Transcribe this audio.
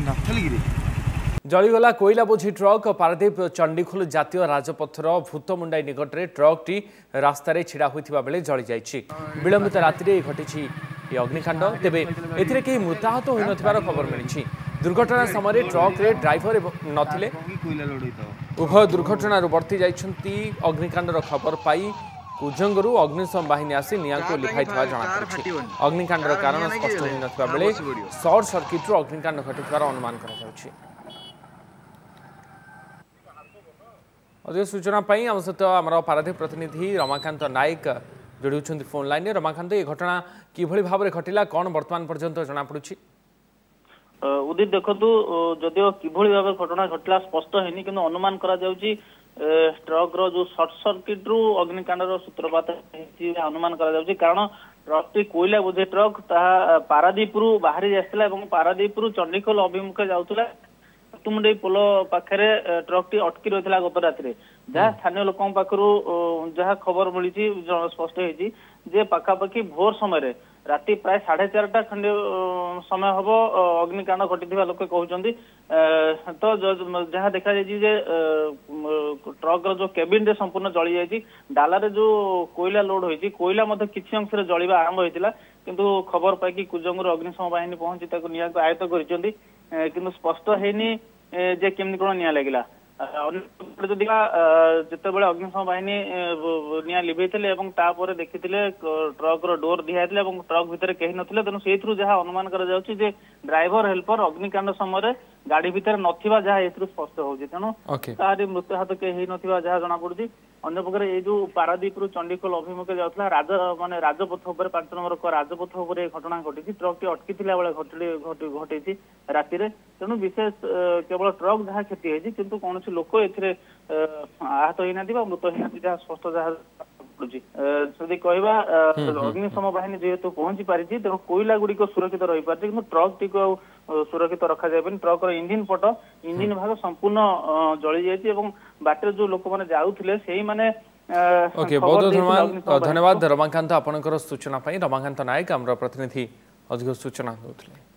जलीगला कोईला बोझी ट्रक पारादीप चंडीखोल जातीय राजपथर भूतमुंडाई निकट में ट्रकटी रास्तार छिड़ा होता बेले जली जाइए। विलंबित राति घटी अग्निकांड तेबे एथिरे कहीं मृताहत हो नथिबार खबर मिली। दुर्घटना समय ट्रक रे ड्राइवर नथिले। उभय दुर्घटना बर्ती जाइछंती। अग्निकांडर खबर पाई कुजंगरू अग्निशम बाहिनी आसी निया को लिखाई जनापड़ी। अग्निकांडर कारण स्पष्ट हो नथिबा बेले सर्ट सर्किट्रु अग्निकांड घटिथिबार अनुमान करा जाउछि। अधिक सूचना आम सहित आम पारादीप प्रतिनिधि रमाकांत नायक जोड़ी फोन लाइन। रमाकांत ये घटना किभली भाव में घटिला कौन वर्तमान पर्यंत जनापड़ी? उदित देखु जदिव किभली भाव घटना घटला स्पष्ट है कि अनुमान करा जाउछि ट्रक रो जो सर्ट सर्किट रु अग्निकांड सूत्रपात अनुमान करा जाउछि। कारण ट्रक टी कोयला बोझे ट्रक ता पारादीप रु बाहरी जाइसला एवं पारादीप रु चंडीखोल अभिमुखे जाउतला। तुमुंडई पोल पाखरे ट्रक टी अटकी रही गत राति जहाँ स्थानीय लोक पाखु जहाँ खबर मिली स्पष्ट है पाखापाखि भोर समय राति प्राय 4:30 खंडे समय हम अग्निकांड घटी लोक कहते। तो जहाँ देखा ट्रक जो केबिन रे संपूर्ण जली जाइए। डालारे जो कोयला लोड होती कोयला किसी अंश जलिबा आरंभ होता किंतु खबर पाई कुजंगरू अग्निशम बाहिनी पहुंची निया को आयत्त कर स्पष्ट है जे केमती कौन निया लगिला। जितेबाला अग्निशम बाहिनी निया लिभे देखी ट्रक डोर दिखाई ट्रक भितर कहीं नथिले। तेणु से जहाँ अनुमान कर ड्राइवर हेल्पर अग्निकांड समय गाड़ी भितर नथिबा जहाँ एथुरु स्पष्ट होउछि। तेणु तारि मृत्युहात के नथिबा जहाँ जना पड़ुछि। अन्य प्रकार ये जो पारादीप रु चंडीखोल अभिमुखे जाउथला माने राजपथ उपर 5 नंबर राजपथ उपर घटना घटी। ट्रक टी अटकी घटी राति। तेणु विशेष केवल ट्रक जहाँ क्षति होती किंतु कौन लोक ए आहत होना मृत होना जहाँ स्पष्ट जहाँ पड़ी कहवा अग्निशम बाहिनी जेहेतु पहुंची पारी तेणु कोयला गुड़िक सुरक्षित रही पारे कि ट्रक टी को सुरक्षित रखा जाए। ट्रक इंजिन पट इंजिन भाग संपूर्ण जली जाइए। बाटर जो लोक मैंने जाऊे से मैंने धन्यवाद रमाकांत आपणकर सूचना। रमाकांत नायक आम प्रतिनिधि अधिक सूचना दूसरे।